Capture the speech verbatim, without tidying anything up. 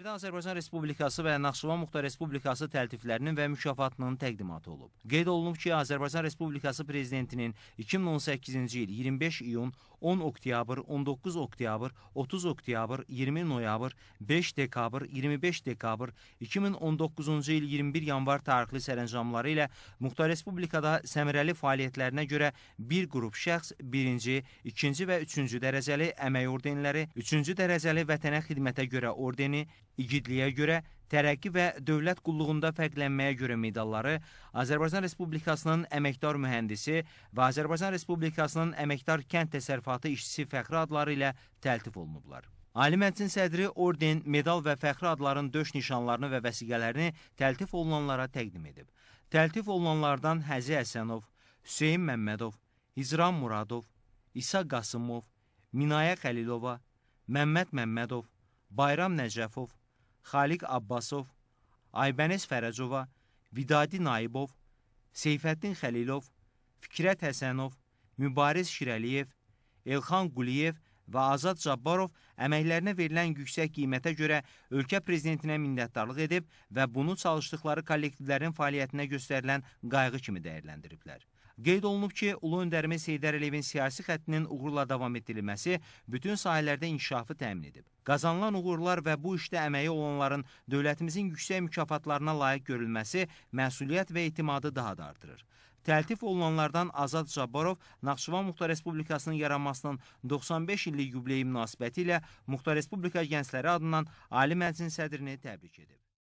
Şəkidə Azərbaycan Respublikası və Naxçıvan Muxtar Respublikası təltiflərinin və mükafatının təqdimatı olub. Qeyd olunub ki, Azərbaycan Respublikası Prezidentinin iki min on səkkizinci il iyirmi beş iyun, on oktyabr, on doqquz oktyabr, otuz oktyabr, iyirmi noyabr, beş dekabr, iyirmi beş dekabr, iki min on doqquzuncu il iyirmi bir yanvar tarixli sərəncamları ilə Muxtar Respublikada səmərəli fəaliyyətlərinə görə bir qrup şəxs birinci, ikinci və üçüncü dərəcəli əmək ordenləri, üçüncü dərəcəli vətənə xidmətə görə ordeni, igidliyə görə, tərəqqi və dövlət qulluğunda fərqlənməyə görə medalları Azərbaycan Respublikasının əməkdar mühəndisi və Azərbaycan Respublikasının əməkdar kənd təsərrüfatı işçisi fəxri adları ilə təltif olunublar. Ali Məclisin sədri orden, medal və fəxri adların döş nişanlarını və vəsiqələrini təltif olunanlara təqdim edib. Təltif olunanlardan Həzi Həsənov, Hüseyin Məmmədov, İzram Muradov, İsa Qasımov, Minayə Xəlilova, Məmməd Məmmədov, Bayram Nəcəfov, Xaliq Abbasov, Aybəniz Fərəcova, Vidadi Naibov, Seyfəddin Xəlilov, Fikrət Həsənov, Mübariz Şirəliyev, Elxan Quliyev və Azad Cabbarov əməklərinə verilən yüksək qiymətə görə ölkə prezidentinə minnətdarlıq edib və bunu çalışdıqları kollektivlərin fəaliyyətinə göstərilən qayğı kimi dəyərləndiriblər. Qeyd olunub ki, Ulu Öndərimiz Heydər Əliyevin siyasi xəttinin uğurla davam etdirilməsi bütün sahələrdə inkişafı təmin edib. Qazanılan uğurlar və bu işdə əməyi olanların dövlətimizin yüksək mükafatlarına layiq görülməsi məsuliyyət və etimadı daha da artırır. Təltif olunanlardan Azad Cabbarov Naxçıvan Muxtar Respublikasının yaranmasının doxsan beş illik yubileyi münasibəti ilə Muxtar Respublika gəncləri adından Ali Məclisin sədrini təbrik edib.